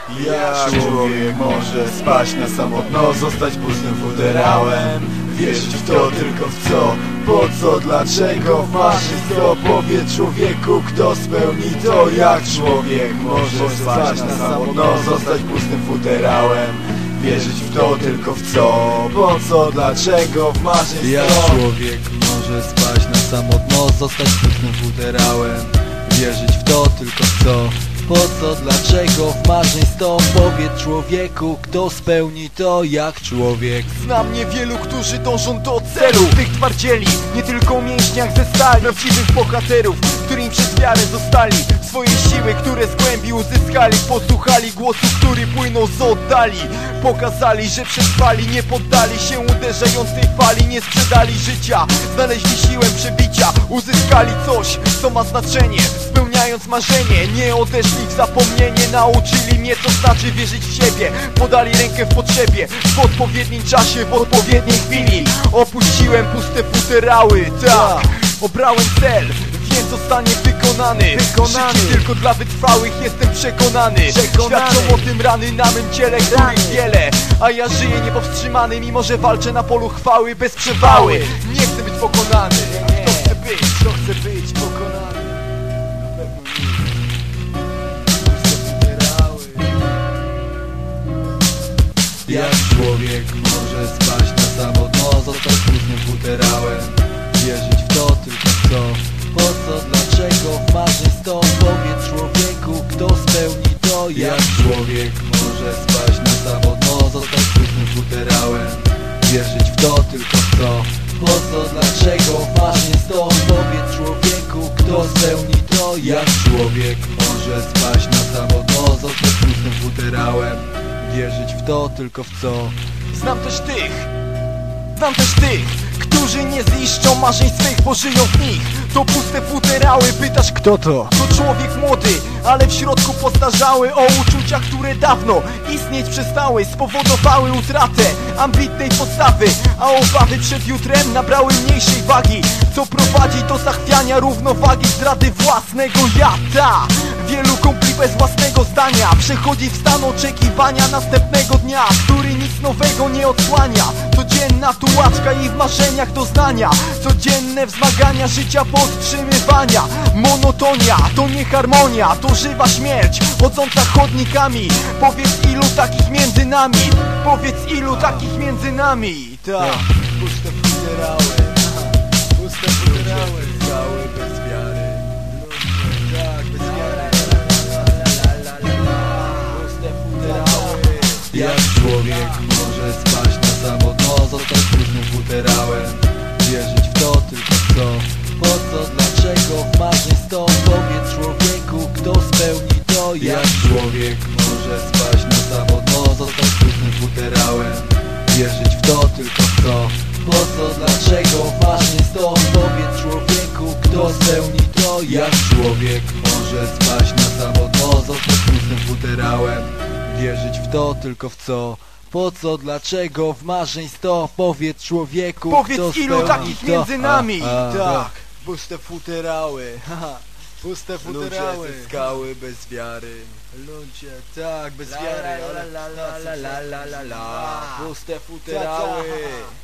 Jak człowiek może spać na samotno, zostać pustym futerałem? Wierzyć w to tylko w co, po co, dlaczego, w maszynstwo. Powiedz człowieku, kto spełni to. Jak człowiek może spać na samotno, zostać pustym futerałem? Wierzyć w to tylko w co, po co, dlaczego, w maszynstwo. Jak człowiek może spać na samotno, zostać pustym futerałem? Wierzyć w to tylko w co, po co, dlaczego, w marzeń sto. Powiedz człowieku, kto spełni to. Jak człowiek. Znam niewielu, którzy dążą do celu. Tych twardzieli, nie tylko mięśniach ze stali. Prawdziwych bohaterów, którym przez wiarę zostali. Swoje siły, które z głębi uzyskali. Posłuchali głosu, który płynął z oddali. Pokazali, że przetrwali, nie poddali się uderzającej fali. Nie sprzedali życia, znaleźli siłę przebicia. Uzyskali coś, co ma znaczenie, spełniając marzenie. Nie odeszli w zapomnienie, nauczyli mnie, co znaczy wierzyć w siebie. Podali rękę w potrzebie, w odpowiednim czasie, w odpowiedniej chwili. Opuściłem puste futerały, tak, obrałem cel, wiem, co zostanie wykonany. Życie tylko dla wytrwałych, jestem przekonany. Świadczą o tym rany na mym ciele, których wiele. A ja żyję niepowstrzymany, mimo że walczę na polu chwały bez przewały. Nie chcę być pokonany. Kto chce być pokonany? Jak człowiek może spać na samotno, zostać pustym futerałem? Wierzyć w to tylko w co, po co, dlaczego, w marzeń sto. Powiedz człowieku, kto spełni to. Jak człowiek może spać na samotno, zostać pustym futerałem? Wierzyć w to tylko w co, po co, dlaczego, w marzeń sto. Powiedz człowieku, kto spełni to. Jak człowiek może spać na samotno, zostać pustym futerałem? Wierzyć w to tylko w co. Znam też tych, którzy nie ziszczą marzeń swych, bo żyją w nich. To puste futerały, pytasz kto to? To człowiek młody, ale w środku postarzały. O uczuciach, które dawno istnieć przestały. Spowodowały utratę ambitnej postawy, a obawy przed jutrem nabrały mniejszej wagi, co prowadzi do zachwiania równowagi, zdrady własnego ja. Wielu kumpli bez własnego zdania przechodzi w stan oczekiwania następnego dnia, który nic nowego nie odsłania. Codzienna tułaczka i w marzeniach doznania, codzienne wzmagania życia podtrzymywania. Monotonia to nie harmonia, to żywa śmierć chodząca chodnikami. Powiedz ilu takich między nami, powiedz ilu takich między nami. Tak, puste futerały, puste futerały, skały bez wiary. Tak, bez wiary. Puste futerały. Jak człowiek może spać na samotno, zostać pustym futerałem? Wierzyć w to tylko w co, po co, dlaczego, w marzeń sto. Powiedz człowieku, kto spełni to. Jak człowiek może spać na samotno, zostać pustym futerałem? Wierzyć w to tylko w co, po co, dlaczego, w marzeń sto. Powiedz człowieku, kto spełni to. Jak człowiek może spać na samotno, zostać pustym futerałem? Wierzyć w to tylko w co, po co, dlaczego, w marzeń sto. Powiedz człowieku, powiedz kto ilu spełni takich to. między nami. Tak, puste futerały. Puste futerały. ludzie ze skały bez wiary. Ludzie, tak, bez wiary. Puste futerały.